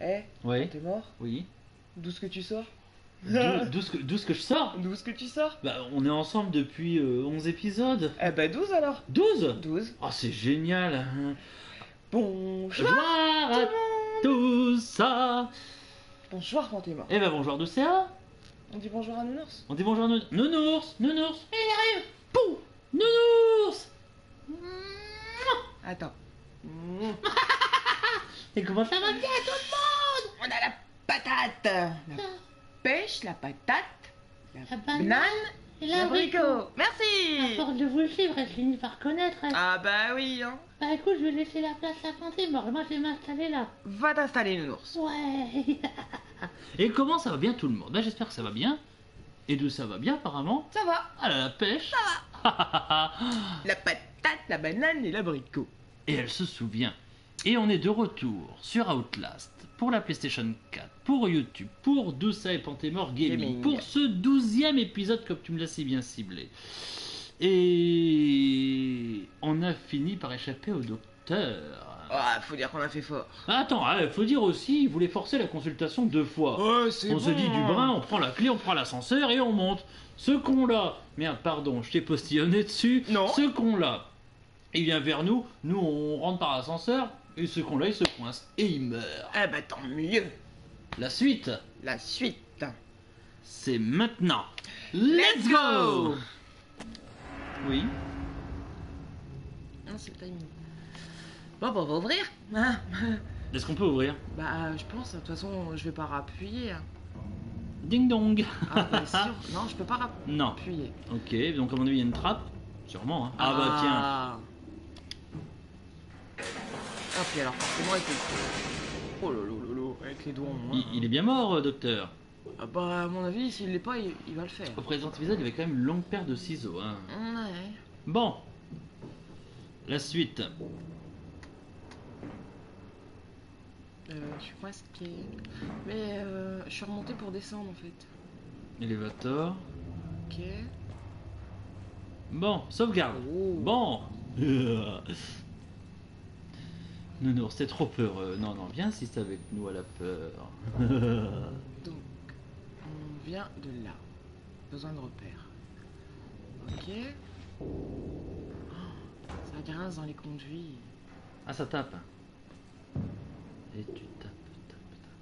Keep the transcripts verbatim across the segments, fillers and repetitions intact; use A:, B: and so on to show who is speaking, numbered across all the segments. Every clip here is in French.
A: Eh,
B: Ouais.
A: t'es mort?
B: Oui.
A: D'où est-ce que tu sors?
B: D'où d'où ce que, d'où ce que je sors?
A: D'où est-ce que tu sors?
B: Bah, on est ensemble depuis euh, onze épisodes.
A: Eh bah douze alors.
B: douze.
A: douze.
B: Oh, c'est génial. Hein.
A: Bonjour
B: Bonjour à tous ça.
A: Bonjour quand t'es mort.
B: Eh ben bonjour d'Océa.
A: On dit bonjour à Nounours.
B: On dit bonjour à nous. Nounours, Nounours. Il arrive. Pouh. Nounours.
A: Attends.
B: Et comment ça va bien tout le monde?
A: On a la patate. La pêche, la patate, la,
C: La
A: banane,
C: banane et
A: l'abricot.
C: l'abricot. À
A: Merci.
C: force de vous le suivre, elle finit par connaître. Elle.
A: Ah bah oui, hein.
C: Bah écoute, je vais laisser la place à Fantémor. Moi, je vais m'installer là.
A: Va t'installer Nounours.
C: Ouais.
B: Et comment ça va bien tout le monde? Bah j'espère que ça va bien. Et d'où ça va bien apparemment?
A: Ça va.
B: Ah là, la pêche. Ça va.
A: La patate, la banane et l'abricot.
B: Et elle se souvient. Et on est de retour sur Outlast, pour la PlayStation quatre, pour YouTube, pour Doussa et Pantémor Gaming,
A: Gaming.
B: pour ce douzième épisode comme tu me l'as si bien ciblé. Et on a fini par échapper au docteur.
A: Ah, faut dire qu'on a fait fort.
B: Attends, il faut dire aussi, il voulait forcer la consultation deux fois.
A: Oh, c'est
B: On se dit du brin, on prend la clé, on prend l'ascenseur et on monte. Ce con-là, merde, pardon, je t'ai postillonné dessus.
A: Non.
B: Ce con-là, il vient vers nous, nous on rentre par l'ascenseur, et ce con-là il se coince et il meurt.
A: Eh bah tant mieux.
B: La suite,
A: La suite.
B: c'est maintenant. Let's go. Oui.
A: Non, c'est le timing. Bon, bah, on va ouvrir. Hein.
B: Est-ce qu'on peut ouvrir?
A: Bah, je pense, de toute façon, je vais pas rappuyer.
B: Ding dong.
A: Ah, bah, sûr. Non, je peux pas
B: Non.
A: rappuyer.
B: Ok, donc à mon avis il y a une trappe. Sûrement. Hein. Ah, bah tiens.
A: Ah, ah puis alors, forcément, avec les... Oh là là là là, avec les doigts en moins.
B: Il, il est bien mort, euh, docteur.
A: Ah bah, à mon avis, s'il l'est pas, il, il va le faire.
B: Au présent épisode, il y avait quand même une longue paire de ciseaux. Hein.
A: Ouais.
B: Bon. La suite.
A: Euh, je suis masqué. Mais euh, je suis remonté pour descendre, en fait.
B: Elevator.
A: Ok.
B: Bon, sauvegarde.
A: Oh.
B: Bon. Nounours, t'es trop peureux. Non, non, viens assister avec nous à la peur.
A: Donc, on vient de là. Besoin de repères. Ok. Oh, ça grince dans les conduits.
B: Ah, ça tape. Et tu tapes, tapes,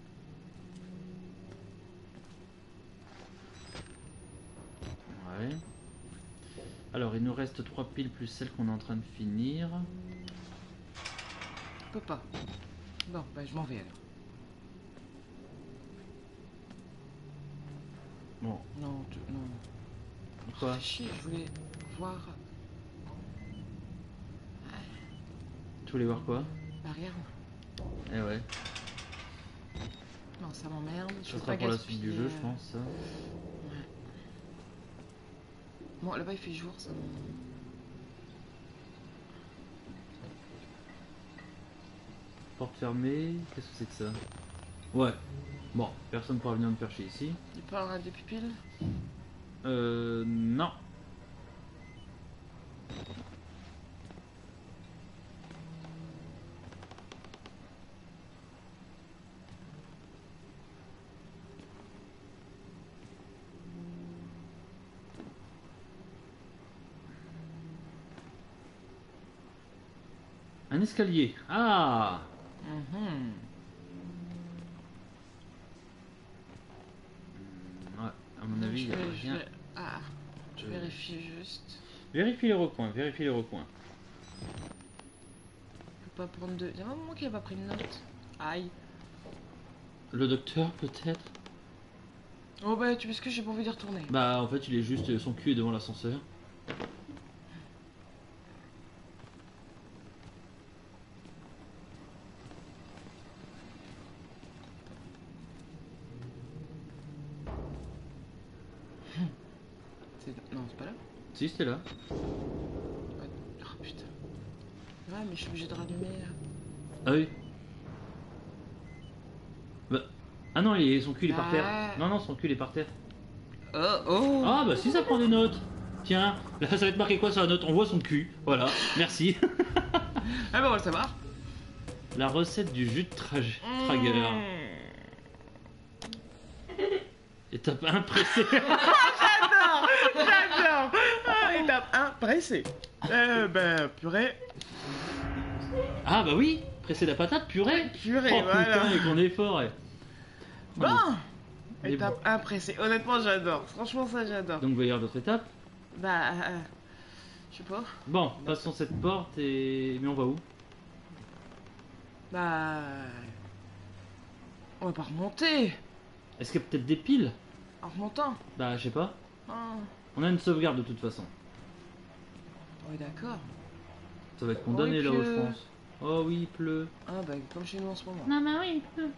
B: tapes. Ouais. Alors, il nous reste trois piles plus celle qu'on est en train de finir.
A: Je peux pas. Bon, bah je m'en vais alors.
B: Bon,
A: Non, tu... non.
B: quoi?
A: Fais chier, je voulais voir
B: Tu voulais voir quoi?
A: l'arrière.
B: Eh ouais.
A: Non, ça m'emmerde. Je
B: Ça
A: veux
B: sera
A: pas
B: pour la suite du
A: gaspiller,
B: jeu, je
A: euh,
B: pense. Ça.
A: Ouais. Bon, là-bas il fait jour, ça m'emmerde.
B: Porte fermée. Qu'est-ce que c'est que ça? Ouais. Bon, personne pourra venir me faire chier ici.
A: Il parle des pupilles.
B: Euh. Non. Un escalier. Ah.
A: Mhm.
B: Ouais, à mon avis, il
A: je
B: y a
A: vais, je
B: rien.
A: vais- Ah, je
B: Euh.
A: vérifie juste.
B: Vérifie les recoins, vérifie les recoins.
A: Je peux pas prendre de. Il y a un moment qu'il a pas pris de note. Aïe.
B: Le docteur, peut-être?
A: Oh bah, tu sais que j'ai pas envie d'y retourner.
B: Bah, en fait, il est juste. Son cul est devant l'ascenseur.
A: C'est- Non, c'est pas là.
B: Si, c'était là.
A: Oh putain. Ouais, mais je suis obligé de rallumer là.
B: Ah oui. Bah. Ah non, il est- son cul il est par terre.
A: Ah.
B: Non, non, son cul il est par terre.
A: Oh oh.
B: Ah bah si, ça prend des notes. Tiens, là ça va être marqué quoi sur la note? On voit son cul. Voilà, merci.
A: Ah bah on va le savoir.
B: La recette du jus de Trage-
A: Mmh.
B: Trager. Étape un, pressé.
A: J'adore, j'adore. Ah, étape un, pressé. Euh, ben, purée.
B: Ah bah oui, presser la patate, purée.
A: Purée,
B: Oh
A: voilà.
B: putain, et qu'on est fort. Ouais.
A: Bon,
B: Mais
A: étape un, pressé. Honnêtement, j'adore. Franchement, ça, j'adore.
B: Donc il va y avoir d'autres étapes.
A: Bah, euh, je sais pas.
B: Bon, passons cette porte et... Mais on va où?
A: Bah, on va pas remonter.
B: Est-ce qu'il y a peut-être des piles?
A: En remontant.
B: Bah je sais pas.
A: Ah,
B: On a une sauvegarde de toute façon.
A: oui, d'accord.
B: Ça va être condamné
A: Oh, il
B: là-haut, je
A: pleut.
B: pense. Oh oui, il pleut.
A: Ah, bah, comme chez nous en ce moment.
C: Non, mais oui, il peut.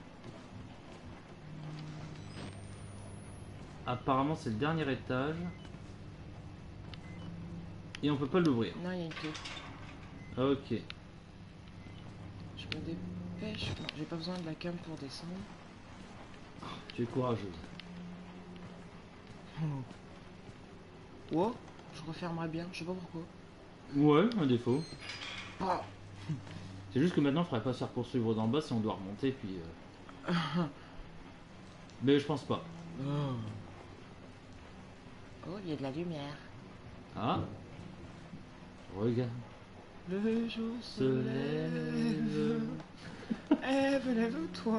B: Apparemment c'est le dernier étage. Et on peut pas l'ouvrir.
A: Non, il y a une clé.
B: Ok.
A: Je me dépêche. Non, j'ai pas besoin de la cam pour descendre.
B: Tu es courageuse.
A: Oh, je refermerai bien. Je sais pas pourquoi.
B: Ouais, un défaut.
A: Oh.
B: C'est juste que maintenant il faudrait pas se faire poursuivre d'en bas si on doit remonter puis... euh, Mais je pense pas.
A: Oh, oh, il y a de la lumière.
B: Ah. Regarde.
A: Le jour se
B: Se
A: lève.
B: lève.
A: Ève, lève-toi.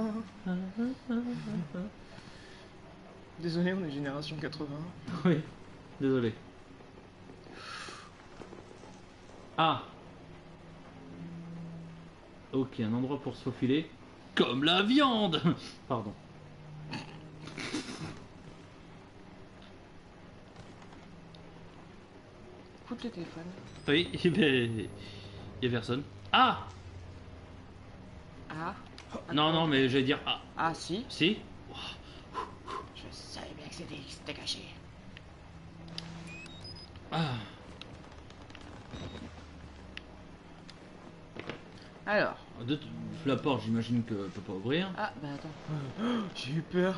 A: Désolé, on est génération quatre-vingts.
B: Oui, désolé. Ah. Ok, un endroit pour se faufiler. Comme la viande. Pardon.
A: Écoute le téléphone.
B: Oui, il y a personne. Ah.
A: Ah.
B: Non, non, mais j'allais dire ah.
A: Ah, si.
B: Si.
A: Je savais bien que c'était c'était caché.
B: Ah.
A: Alors.
B: De t- la porte, j'imagine que je peux pas ouvrir.
A: Ah, bah attends. J'ai eu peur.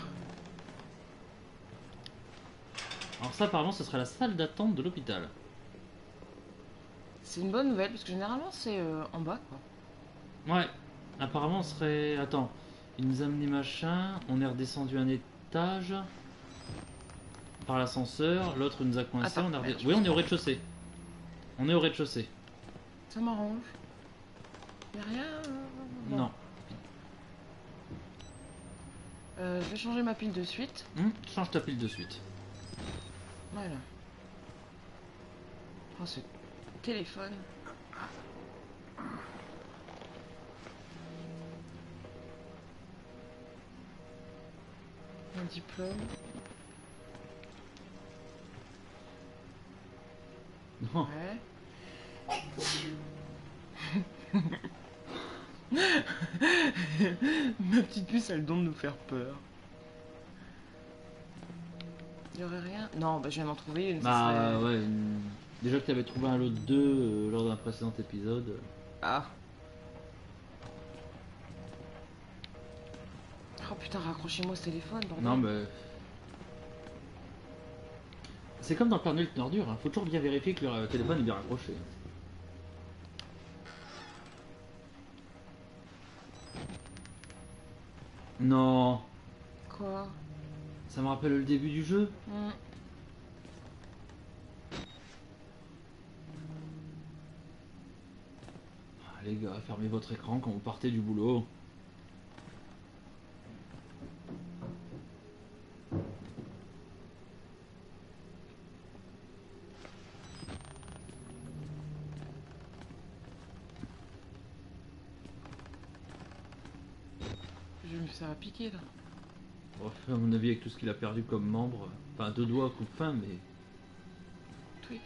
B: Alors ça, apparemment, ce serait la salle d'attente de l'hôpital.
A: C'est une bonne nouvelle parce que généralement c'est euh, en bas quoi.
B: Ouais. Apparemment, ce serait... Attends. Il nous a amené machin. On est redescendu un étage. Par l'ascenseur. L'autre nous a coincé.
A: Attends,
B: On a redé-
A: merde, je
B: Oui,
A: pense
B: on est au
A: pas.
B: rez-de-chaussée. On est au rez-de-chaussée.
A: Ça m'arrange. Y'a rien. Bon.
B: Non.
A: Euh, je vais changer ma pile de suite.
B: Hum, change ta pile de suite.
A: Voilà. Oh ce téléphone. Un diplôme.
B: Non.
A: Ouais. Ma petite puce a le don de nous faire peur. Il y aurait rien. Non, bah je viens d'en trouver une. ça
B: Bah
A: serait-
B: ouais. une- Déjà que tu avais trouvé un lot de deux euh, lors d'un précédent épisode.
A: Ah. Oh putain, raccrochez-moi ce téléphone, bordel.
B: Non, mais. C'est comme dans le Père Noël de ordure, hein. Faut toujours bien vérifier que le euh, téléphone est bien raccroché. Non,
A: Quoi?
B: ça me rappelle le début du jeu.
A: Hmm.
B: Ah, les gars, fermez votre écran quand vous partez du boulot.
A: Je vais me faire piquer là.
B: Bon, à mon avis, avec tout ce qu'il a perdu comme membre, enfin deux doigts, coup de fin, mais.
A: Twix.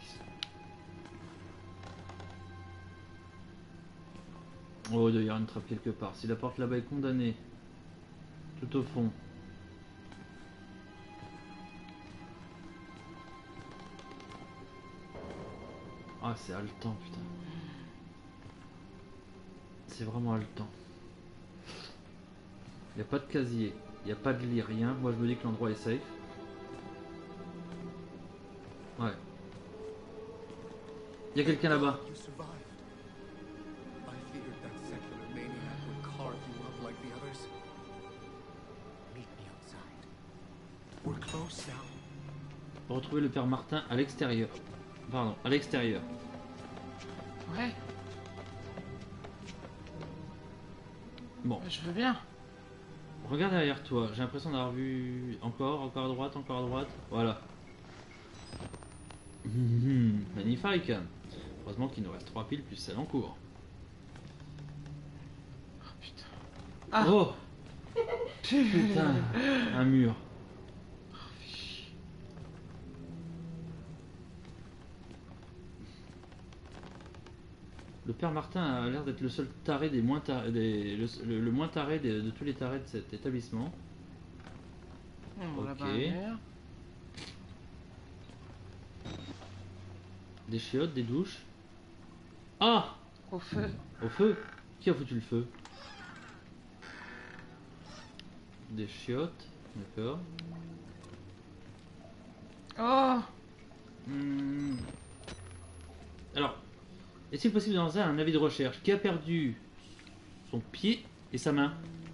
B: Oh, il doit y avoir une trappe quelque part. Si la porte là-bas est condamnée, tout au fond. Ah, c'est haletant, putain. C'est vraiment haletant. Il n'y a pas de casier, il n'y a pas de lit, rien. Moi, je me dis que l'endroit est safe. Ouais. Il y a quelqu'un là-bas.
D: You survived. I feared that secular maniac would carve you up like the others. Meet me outside. We're close now.
B: Pour retrouver le père Martin à l'extérieur. Pardon, à l'extérieur.
A: Ouais,
B: Bon,
A: je veux bien.
B: regarde derrière toi. J'ai l'impression d'avoir vu encore, encore à droite, encore à droite. Voilà. Mhm, magnifique. Heureusement qu'il nous reste trois piles plus celle en cours.
A: Oh putain. Ah.
B: Oh putain, un mur. Le père Martin a l'air d'être le seul taré des moins tarés, des, le, le- le moins taré des- de tous les tarés de cet établissement.
A: On va
B: Ok.
A: pas un mur.
B: Des chiottes, des douches. Ah,
A: Au feu.
B: au feu. Qui a foutu le feu? Des chiottes, d'accord.
A: Oh.
B: Hmm. Alors, est-il possible de lancer un avis de recherche? Qui a perdu son pied et sa main?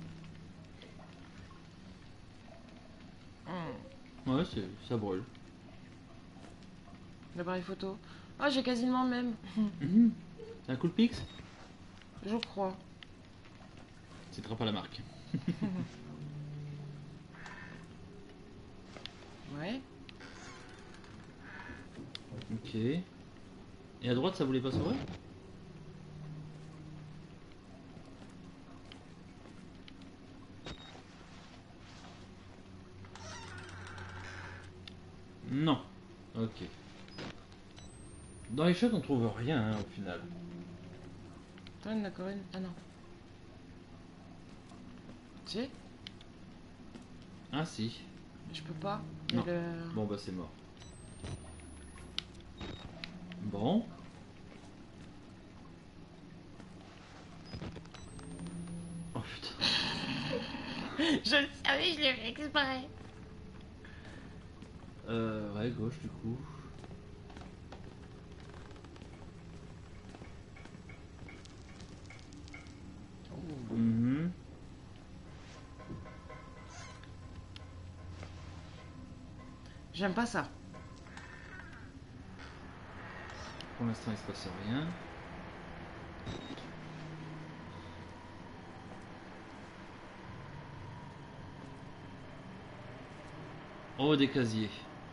A: Hmm.
B: Ouais, c'est, ça brûle.
A: L'appareil photo. Ah, j'ai quasiment le même.
B: Mhm. C'est un coup de pix?
A: Je crois.
B: C'est pas la marque.
A: Ouais.
B: Ok. Et à droite, ça voulait pas s'ouvrir? Non. Ok. Dans les chiottes, on trouve rien hein, au final.
A: Toi, il y en a encore une. Ah non. Tu sais,
B: Ah si.
A: je peux pas. Mais
B: Non.
A: le...
B: Bon bah c'est mort. Bon. Oh putain.
A: Je le savais, je l'ai fait exprès.
B: Euh, ouais, gauche du coup. Mhm.
A: J'aime pas ça.
B: Pour l'instant, il se passe rien. Oh, des casiers.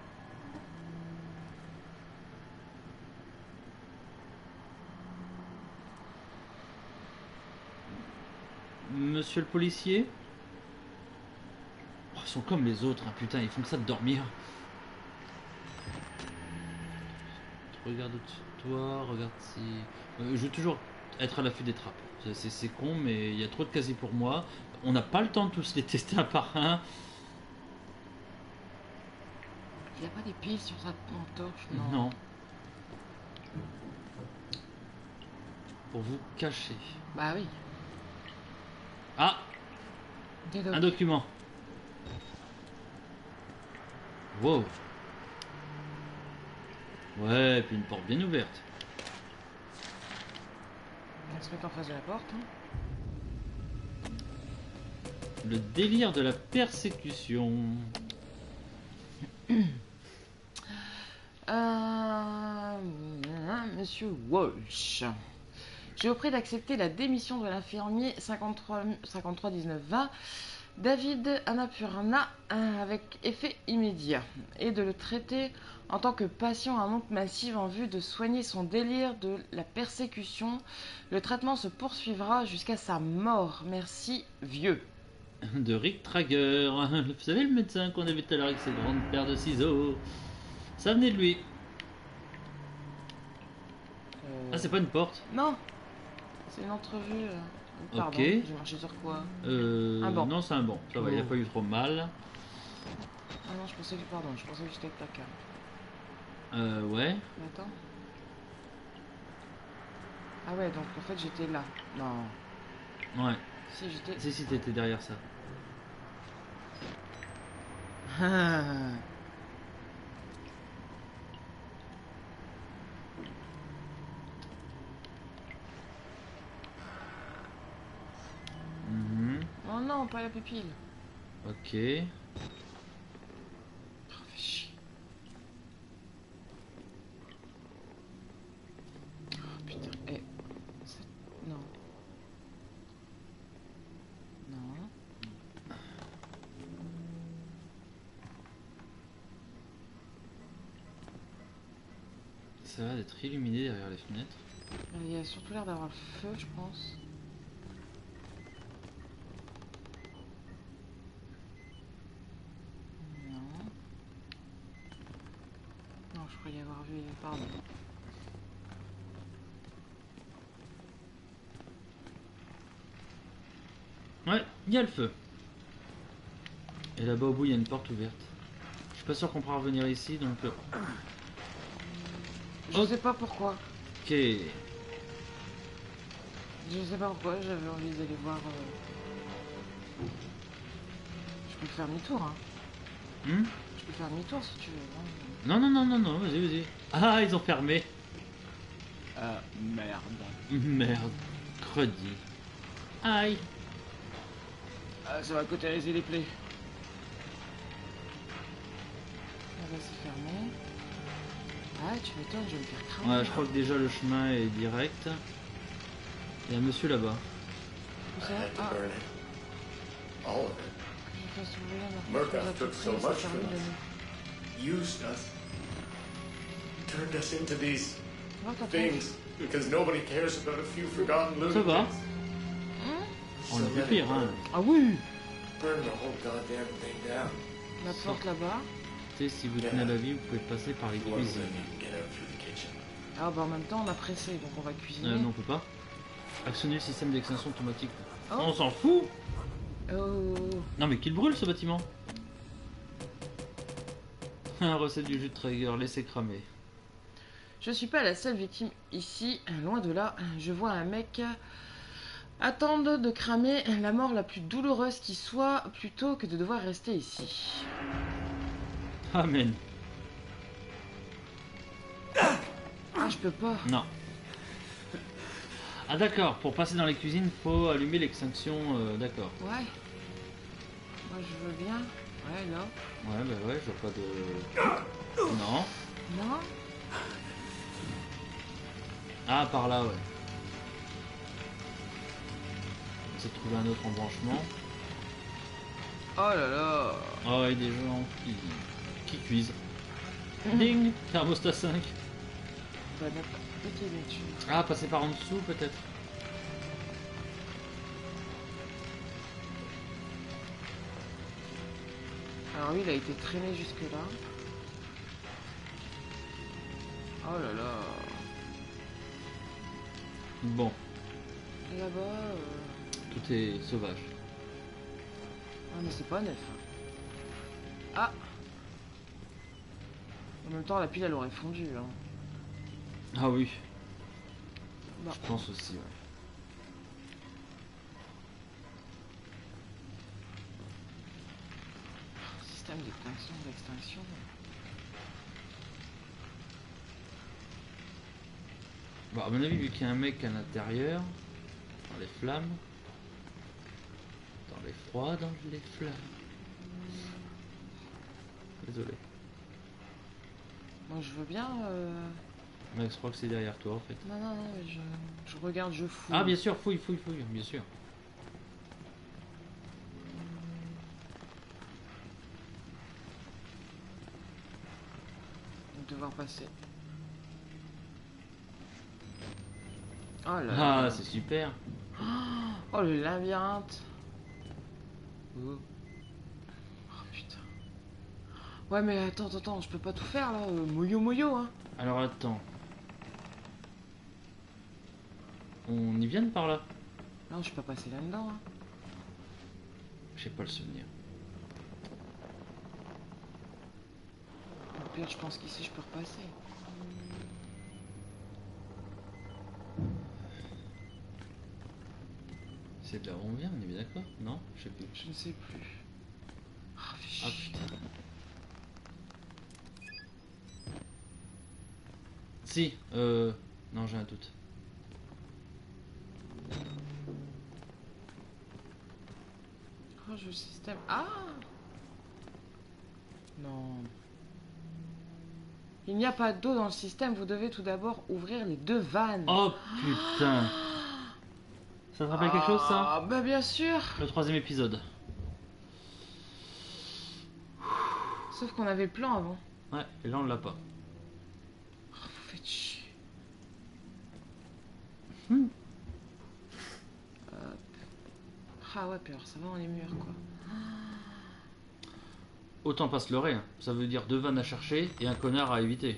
B: Monsieur le policier? Oh, ils sont comme les autres, hein, putain, ils font que ça de dormir. Regarde au-dessus de toi, regarde si... Euh, je veux toujours être à l'affût des trappes. C'est- C'est c'est con, mais il y a trop de casiers pour moi. On n'a pas le temps de tous les tester un par un.
A: Il y a pas des piles sur sa torche, non.
B: Non. Pour vous cacher.
A: Bah oui.
B: Ah,
A: Des
B: un
A: docs.
B: document. Wow. Ouais, et puis une porte bien ouverte.
A: On va se mettre en face de la porte. Hein.
B: Le délire de la persécution.
A: Euh... Monsieur Walsh. J'ai au prix d'accepter la démission de l'infirmier cinquante-trois dix-neuf vingt David Annapurna euh, avec effet immédiat et de le traiter en tant que patient à monte massive en vue de soigner son délire de la persécution. Le traitement se poursuivra jusqu'à sa mort. Merci, vieux.
B: De Rick Trager. Vous savez le médecin qu'on avait tout à l'heure avec ses grandes paires de ciseaux? Ça venait de lui.
A: Euh,
B: Ah, c'est pas une porte.
A: Non, c'est une entrevue. euh, Pardon,
B: Ok.
A: j'ai marché sur quoi?
B: Euh,
A: Un banc.
B: Non, c'est un bon. Ça va, il a
A: Oh.
B: pas eu trop mal.
A: Ah non, je pensais que, pardon, je pensais que j'étais avec ta carte.
B: Euh, ouais.
A: Mais attends. Ah ouais, donc en fait j'étais là. Non.
B: Ouais.
A: Si j'étais.
B: Si, si, t'étais derrière ça.
A: Ah.
B: Mhm.
A: Oh non, pas la pupille.
B: Ok. Ça a l'air d'être illuminé derrière les fenêtres.
A: Il y a surtout l'air d'avoir le feu, je pense. Non. Non, je crois y avoir vu. Pardon.
B: Ouais, il y a le feu. Et là-bas au bout, il y a une porte ouverte. Je suis pas sûr qu'on pourra revenir ici, donc... euh,
A: Je
B: Oh.
A: sais pas pourquoi.
B: Ok.
A: Je sais pas pourquoi, j'avais envie d'aller voir. euh, Je peux faire demi-tour, hein.
B: Hmm
A: Je peux faire demi-tour si tu veux. hein.
B: Non, non, non, non, non, vas-y, vas-y. Ah, ils ont fermé.
E: Ah, merde.
B: Merde. Credi. Aïe.
A: Ah, ça va cautériser les plaies. Ah bah c'est fermé. Ah, tu m'étonnes, je vais me faire cramer.
B: Ouais, je crois que déjà le chemin est direct. Il y a un monsieur là-bas.
A: Où ça
F: I had to
A: Ah,
F: burn it. All of it.
A: que je fasse ouvrir la
F: Murkoff
A: porte,
F: took so
A: ça
F: much
A: ferme
F: from
A: de
F: us.
A: nous.
F: Used us. Turned us into these
A: Oh, t'as
F: things because nobody cares about a few forgotten
B: Ça va.
F: lunatics.
B: On
F: So
B: a vu
F: let it
B: pire, hein.
F: burn.
A: Ah oui.
F: Burn the whole goddamn thing down.
A: La porte là-bas.
B: Tu sais, si vous tenez la vie, vous pouvez passer par les
F: One of them
B: cuisines.
F: you can get out through the kitchen.
A: Ah bah en même temps on a pressé, donc on va cuisiner.
B: Euh, non, on peut pas. Actionner le système d'extinction automatique.
A: Oh.
B: On s'en fout.
A: Oh.
B: Non, mais qu'il brûle ce bâtiment. Un recette du jus de Traeger, laissez cramer.
A: Je suis pas la seule victime ici, loin de là. Je vois un mec attendre de cramer la mort la plus douloureuse qui soit, plutôt que de devoir rester ici.
B: Amen.
A: Ah, je peux pas.
B: Non. Ah d'accord, pour passer dans les cuisines, faut allumer l'extinction, euh, d'accord.
A: Ouais. Moi je veux bien. Ouais, là.
B: Ouais, bah ouais, je vois pas de... Non.
A: Non.
B: Ah, par là, ouais. On essaie de trouver un autre embranchement.
A: Oh là là.
B: Oh, et des gens qui, qui cuisent. Ding, thermostat cinq.
A: Bah, n'a pas été dessus.
B: Ah, passer par en dessous, peut-être.
A: Alors oui, il a été traîné jusque là. Oh là là.
B: Bon,
A: Là-bas. euh,
B: tout est sauvage.
A: Ah mais c'est pas neuf. Ah. En même temps, la pile elle aurait fondu. Hein.
B: Ah oui,
A: Bon.
B: je pense aussi, ouais.
A: Système d'extinction, d'extinction.
B: Bon, à mon avis, vu qu'il y a un mec à l'intérieur, dans les flammes, dans les froids, dans les flammes. Désolé.
A: Moi je veux bien. Euh...
B: Max, je crois que c'est derrière toi en fait.
A: Non, non, non, mais je, je regarde, je fouille.
B: Ah, bien sûr, fouille, fouille, fouille, bien sûr.
A: Devoir passer. Oh là là.
B: Ah, c'est super.
A: Oh le labyrinthe. Oh. Oh putain. Ouais mais attends, attends, attends, je peux pas tout faire là. euh, Moyo moyo hein.
B: Alors attends. On y vient de par là?
A: Non, je suis pas passé là-dedans. Hein.
B: J'ai pas le souvenir.
A: Au pire, je pense qu'ici je peux repasser.
B: C'est de là où on vient, on est bien d'accord? Non? Je sais plus.
A: Je ne sais plus. Ah, fais
B: Ah
A: chier.
B: putain. Si, euh... non, j'ai un doute.
A: Oh, je système. Ah. Non. Il n'y a pas d'eau dans le système. Vous devez tout d'abord ouvrir les deux vannes.
B: Oh putain. Ça te rappelle quelque chose ça?
A: Ah, bah bien sûr.
B: Le troisième épisode.
A: Sauf qu'on avait le plan avant.
B: Ouais, et là on l'a pas.
A: Faut faites chier.
B: Hmm.
A: Hop. Ah ouais, puis alors ça va dans les murs, quoi.
B: Autant pas se leurrer, hein. Ça veut dire deux vannes à chercher et un connard à éviter.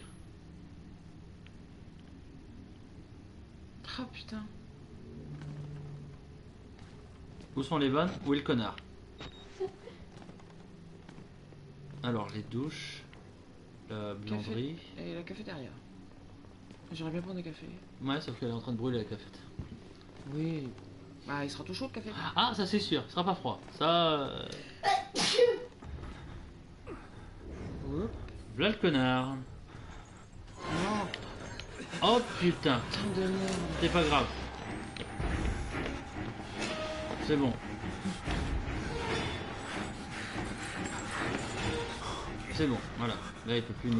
A: Oh putain.
B: Où sont les vannes? Où est le connard? Alors, les douches, la buanderie.
A: Et la cafétéria. J'aurais bien prendre des cafés.
B: Ouais, sauf qu'elle est en train de brûler la cafette.
A: Oui. Bah, il sera tout chaud le café.
B: Ah, ça c'est sûr, ce sera pas froid. Ça. Euh...
A: Oups.
B: Voilà le connard.
A: Non,
B: Oh putain,
A: putain de merde.
B: c'est pas grave. C'est bon. C'est bon, voilà. Là, il peut plus nous.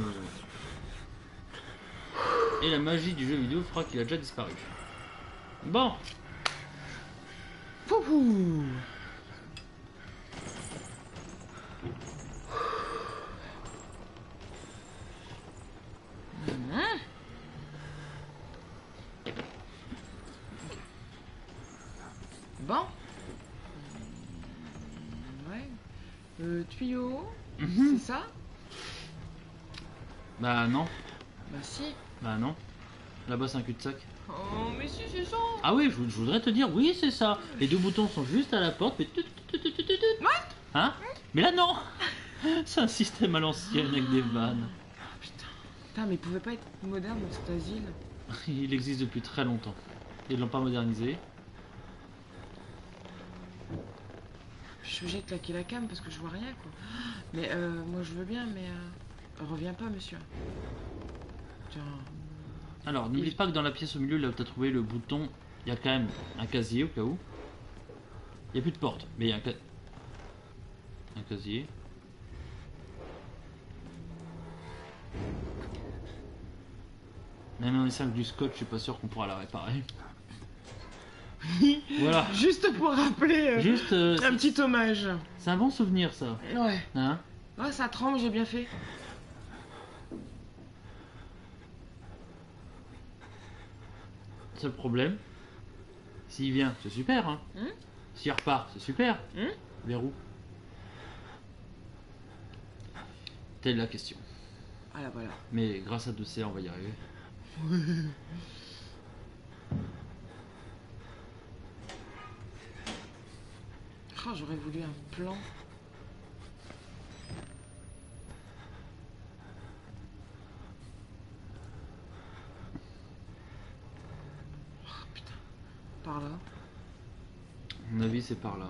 B: Et la magie du jeu vidéo fera qu'il a déjà disparu. Bon.
A: Pouhou. Mhm. Bon. Ouais. Euh, tuyau.
B: Mhm.
A: C'est ça?
B: Bah non,
A: Bah si.
B: bah non. Là-bas, c'est un cul-de-sac.
A: Oh, mais si, c'est ça.
B: Ah oui, je, je voudrais te dire, oui, c'est ça. Les deux boutons sont juste à la porte, mais... Hein? Mais là, non. C'est un système à l'ancienne avec des vannes.
A: Putain. Putain, mais il pouvait pas être moderne dans cet asile.
B: Il existe depuis très longtemps. Ils l'ont pas modernisé.
A: Je suis obligée de claquer la cam parce que je vois rien, quoi. Mais euh, moi je veux bien, mais euh, reviens pas, monsieur. Tiens.
B: Alors, n'oublie pas que dans la pièce au milieu, là où tu as trouvé le bouton, il y a quand même un casier au cas où. Il n'y a plus de porte, mais il y a un, ca... un casier. Même en essayant avec du scotch, je suis pas sûr qu'on pourra la réparer. Voilà.
A: Juste pour rappeler euh,
B: Juste, euh,
A: un
B: c'est
A: petit hommage.
B: c'est un bon souvenir ça.
A: Ouais.
B: Hein?
A: Ouais, ça tremble, j'ai bien fait.
B: Seul problème, s'il vient, c'est super. Hein?
A: Hum
B: S'il repart, c'est super.
A: Hum
B: Verrou. Telle la question.
A: Ah là, voilà.
B: Mais grâce à deux C, on va y arriver.
A: Oh, j'aurais voulu un plan. Oh putain. Par là.
B: À mon avis, c'est par là.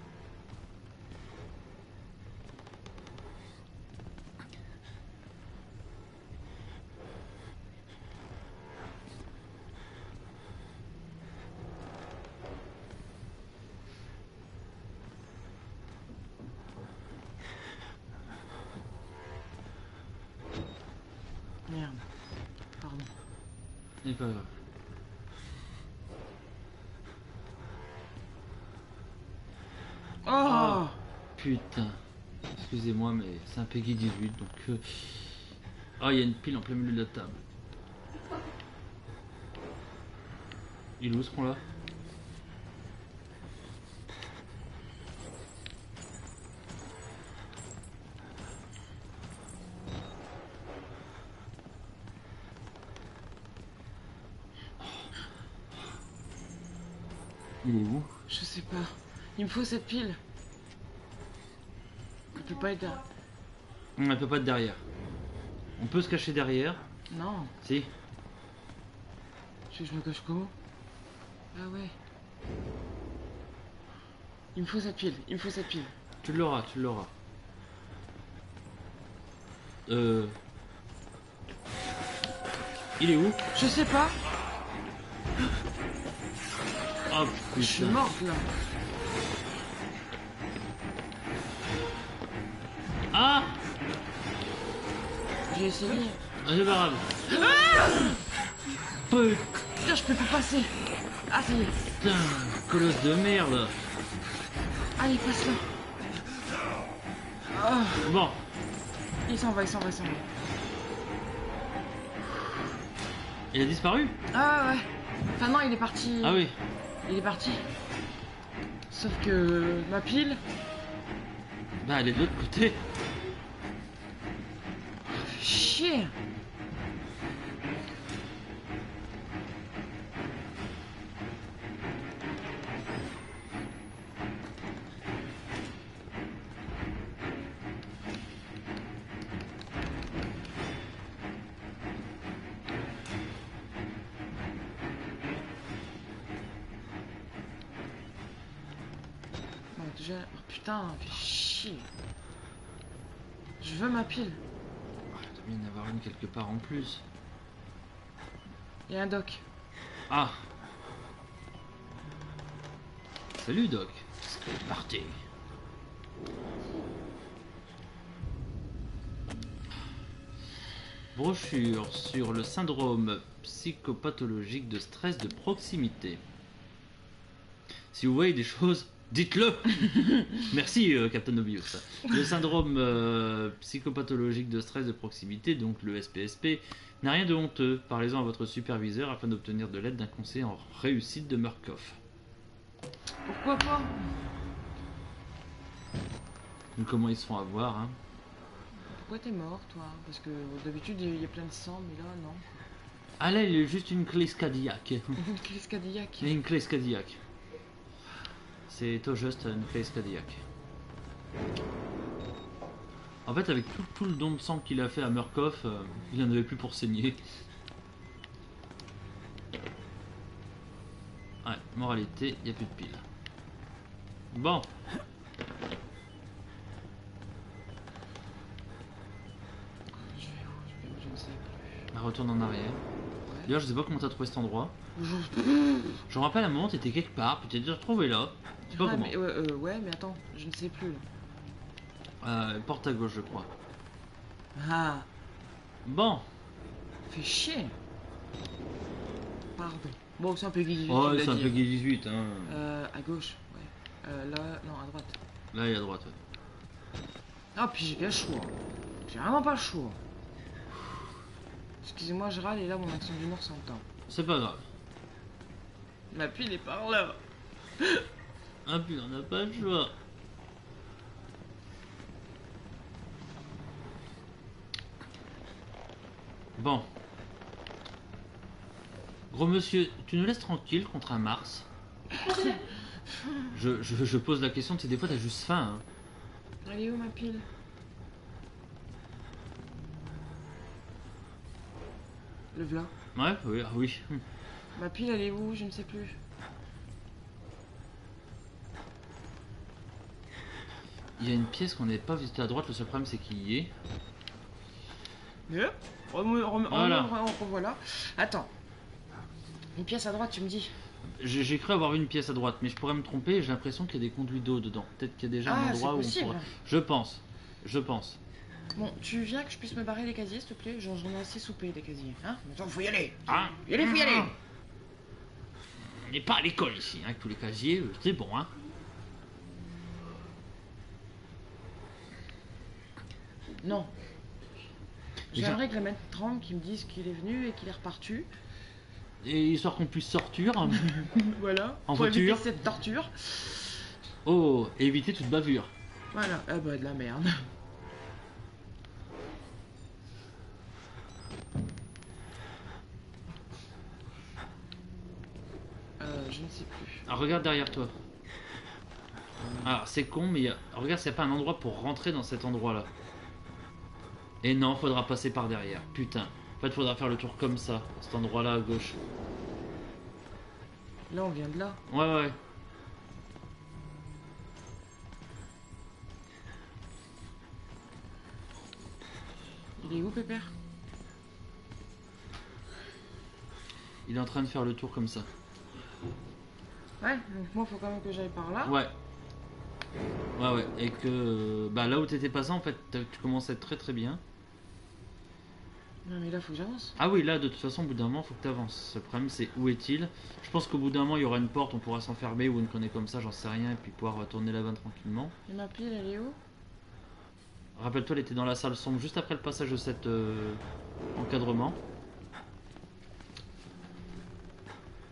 A: Merde. Pardon.
B: C'est pas grave.
A: Oh,
B: Putain. Excusez-moi, mais c'est un Peggy dix-huit, donc... euh, Ah, il y a une pile en plein milieu de la table. Il est où ce con là? Il est où?
A: je sais pas. Il me faut cette pile. Elle peut pas être là.
B: On ne peut pas être derrière. On peut se cacher derrière.
A: Non.
B: Si.
A: Je, je me cache comment? Ah ouais. Il me faut cette pile. Il me faut cette pile.
B: Tu l'auras, tu l'auras. Euh... Il est où?
A: Je sais pas.
B: Oh
A: Je suis
B: putain.
A: morte là.
B: Ah!
A: J'ai essayé.
B: Ah, c'est pas grave.
A: Putain, je peux plus passer. Ah, ça y est.
B: Putain, colosse de merde.
A: Ah, il passe là. Ah,
B: Bon,
A: il s'en va, il s'en va, il s'en va.
B: Il a disparu?
A: Ah ouais. Enfin non, il est parti.
B: Ah oui.
A: Il est parti. Sauf que ma pile.
B: Bah elle est de l'autre côté.
A: Fait chier. Bon, déjà. Oh putain, fait chier. Je veux ma pile.
B: Ah, il doit bien y en avoir une quelque part en plus.
A: Il y a un doc.
B: Ah. Salut Doc. C'est parti. Brochure sur le syndrome psychopathologique de stress de proximité. Si vous voyez des choses, dites-le. Merci, euh, Captain Obvious. Le syndrome euh, psychopathologique de stress de proximité, donc le S P S P, n'a rien de honteux. Parlez-en à votre superviseur afin d'obtenir de l'aide d'un conseiller en réussite de Murkoff.
A: Pourquoi pas?
B: Donc, comment ils se font avoir, hein?
A: Pourquoi t'es mort, toi? Parce que d'habitude il y a plein de sang, mais là non.
B: Ah là, il est juste une crise cardiaque.
A: Une crise cardiaque.
B: Une crise cardiaque. C'est tout juste une crise cardiaque. En fait, avec tout, tout le don de sang qu'il a fait à Murkoff, euh, il n'en avait plus pour saigner. Ouais, moralité, il n'y a plus de piles. Bon.
A: Je vais où? Je vais où? Je ne sais plus.
B: On retourne en arrière.
A: Ouais.
B: D'ailleurs, je sais pas comment t'as trouvé cet endroit.
A: Je...
B: Je me rappelle à un moment, t'étais quelque part, puis t'es déjà retrouvé là. Je sais pas
A: Ah,
B: comment.
A: mais, ouais, euh, ouais, mais attends, je ne sais plus. Là.
B: Euh, porte à gauche, je crois.
A: Ah,
B: Bon.
A: fait chier. Pardon. Bon, c'est un peu guillemets.
B: Oh, c'est un peu gay dix-huit, hein.
A: Euh, à gauche, ouais. Euh, là, non, à droite.
B: Là, il est à droite, ouais.
A: Ah, puis j'ai bien chaud. hein. J'ai vraiment pas chaud. Excusez-moi, je râle et là, mon accent du Nord s'entend.
B: C'est pas grave.
A: Ma pile est par là.
B: Ah puis on n'a pas le choix. Bon. Gros monsieur, tu nous laisses tranquille contre un Mars. je, je, je pose la question, tu sais, des fois t'as juste faim. Hein.
A: Elle est où ma pile? Le v'là.
B: Ouais, oui, ah oui.
A: Ma pile, elle est où? Je ne sais plus.
B: Il y a une pièce qu'on n'avait pas visitée à droite, le seul problème c'est qu'il y est.
A: Mais hop, rem- rem-
B: Voilà.
A: rem- rem- revoilà. Attends. Une pièce à droite, tu me dis?
B: J'ai j'ai cru avoir vu une pièce à droite, mais je pourrais me tromper, j'ai l'impression qu'il y a des conduits d'eau dedans. Peut-être qu'il y a déjà un
A: Ah,
B: endroit
A: c'est
B: où on
A: possible.
B: pourrait... Je pense, je pense.
A: Bon, tu viens que je puisse me barrer les casiers, s'il te plaît? J'en j'en ai assez soupé des casiers. Hein? Attends, faut y aller.
B: Hein?
A: Y aller, faut y aller.
B: On n'est pas à l'école ici, hein, avec tous les casiers, euh, c'est bon, hein.
A: Non.
B: Déjà-
A: J'aimerais que le maître Trang qui me dise qu'il est venu et qu'il est reparti.
B: Et histoire qu'on puisse sortir.
A: Voilà.
B: En
A: pour éviter
B: voiture.
A: cette torture.
B: Oh, et éviter toute bavure.
A: Voilà. Ah bah de la merde. Euh, je ne sais plus.
B: Alors regarde derrière toi. Alors c'est con, mais il y a... regarde s'il n'y a pas un endroit pour rentrer dans cet endroit-là. Et non, faudra passer par derrière. Putain. En fait, faudra faire le tour comme ça, cet endroit-là à gauche.
A: Là, on vient de là.
B: Ouais, ouais.
A: Il est où, Pépère?
B: Il est en train de faire le tour comme ça.
A: Ouais, donc moi, faut quand même que j'aille par là.
B: Ouais. Ouais, ouais. Et que... Bah là où t'étais passé, en fait, t'as- tu commences à être très très bien.
A: Non, mais là, faut que j'avance.
B: Ah oui, là, de toute façon, au bout d'un moment, faut que t'avances. Le problème, c'est où est-il? Je pense qu'au bout d'un moment, il y aura une porte, on pourra s'enfermer ou une connerie comme ça, j'en sais rien, et puis pouvoir tourner là-bas tranquillement.
A: Et ma pile, elle est où?
B: Rappelle-toi, elle était dans la salle sombre, juste après le passage de cet euh, encadrement.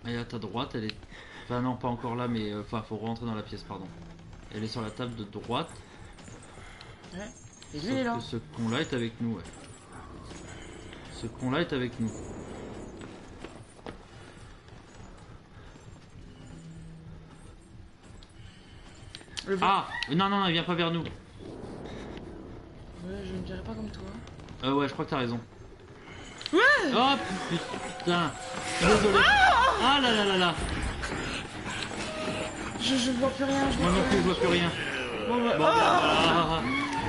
B: Et à ta droite, elle est... Enfin non, pas encore là, mais... Enfin, faut rentrer dans la pièce, pardon. Elle est sur la table de droite.
A: Ouais. Et lui,
B: Sauf
A: il est là.
B: que ce con-là est avec nous, ouais. Ce con-là est avec nous.
A: Le vent.
B: Ah non, non, non, il vient pas vers nous.
A: Ouais, je ne dirais pas comme toi.
B: Euh, ouais, je crois que t'as raison.
A: Ouais.
B: Oh putain. Désolé. Ah là là là là.
A: Je, je vois plus rien. Je vois
B: Moi non
A: plus
B: plus, je vois plus rien.
A: Bon, bah,
B: Bon,
A: ah.
B: ah.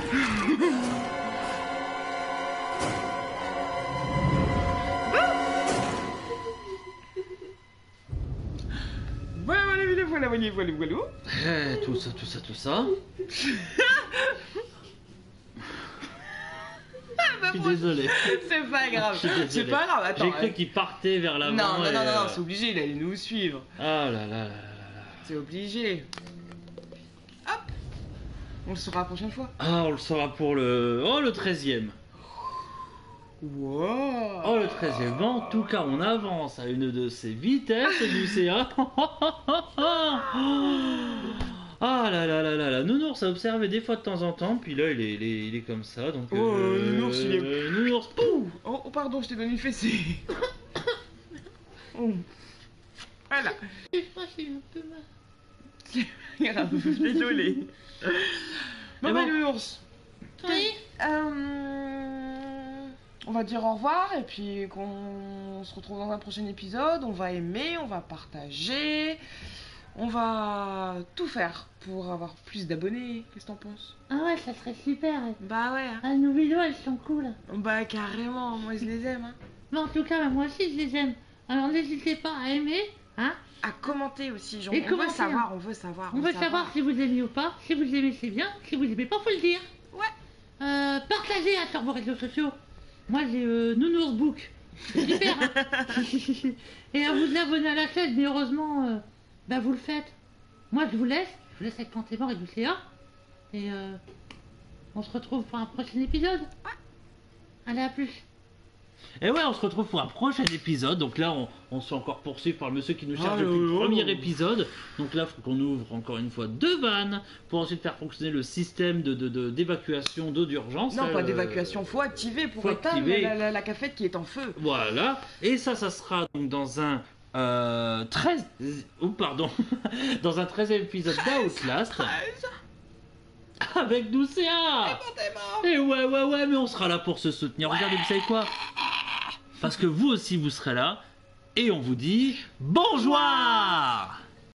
A: Voilà, voilà, voilà, voilà, voilà, voilà, voilà.
B: Eh, tout ça, tout ça, tout ça. Je suis désolé.
A: C'est pas grave.
B: Je suis désolé.
A: C'est pas grave, attends.
B: J'ai cru
A: hein.
B: qu'il partait vers l'avant.
A: Non, non,
B: et,
A: non, non,
B: euh,
A: non, c'est obligé, il allait nous suivre.
B: Ah là là là là là.
A: C'est obligé. Hop. On le saura la prochaine fois.
B: Ah, on le saura pour le... Oh, le treizième.
A: Wow.
B: Oh, le treizième. En tout cas, on avance à une de ces vitesses du C A. Ah là là là là là. Nounours a observé des fois de temps en temps, puis là, il est, il est, il est comme ça, donc...
A: Oh, Nounours, il est-
B: euh, Nounours,
A: Ouh. Oh, oh, pardon, je t'ai donné une fessée. Oh. Voilà.
C: Je crois que j'ai un peu mal.
A: Grave, désolé. Bon,
B: Mais
A: bah,
B: bon.
A: l'ours.
C: Oui.
A: Euh, on va dire au revoir et puis qu'on se retrouve dans un prochain épisode. On va aimer, on va partager, on va tout faire pour avoir plus d'abonnés. Qu'est-ce que t'en penses?
C: Ah ouais, ça serait super.
A: Bah ouais, hein.
C: Ah, nos vidéos, elles sont cool.
A: Bah carrément, moi je les aime. Hein.
C: Mais en tout cas, bah, moi aussi, je les aime. Alors n'hésitez pas à aimer, hein.
A: À commenter aussi, genre,
C: Et
A: on veut
C: commenter,
A: savoir, on veut savoir.
C: On veut savoir si vous aimez ou pas. Si vous aimez, c'est bien. Si vous aimez pas, faut le dire.
A: Ouais.
C: Euh, partagez hein, sur vos réseaux sociaux. Moi, j'ai euh, Nounours Book. C'est super, hein. Et à vous abonner à la chaîne, mais heureusement, euh, bah, vous le faites. Moi, je vous laisse. Je vous laisse avec Pantémor et Lucéa. Et euh, on se retrouve pour un prochain épisode. Allez, à plus.
B: Et ouais, on se retrouve pour un prochain épisode. Donc là, on, on se fait encore poursuivre par le monsieur qui nous charge
A: Ah,
B: depuis le
A: oh, oh.
B: premier épisode. Donc là, il faut qu'on ouvre encore une fois deux vannes pour ensuite faire fonctionner le système de, de, de- d'évacuation d'eau d'urgence.
A: Non,
B: là,
A: pas
B: le-
A: d'évacuation, faut activer pour
B: faut
A: éteindre
B: activer.
A: La, la, la cafette qui est en feu.
B: Voilà. Et ça, ça sera donc dans un euh, treize... Oh, pardon. Dans un treizième épisode d'Outlast. Avec Doucéa. Et ouais, ouais, ouais, mais on sera là pour se soutenir. Regardez, vous savez quoi? Parce que vous aussi, vous serez là. Et on vous dit bonjour.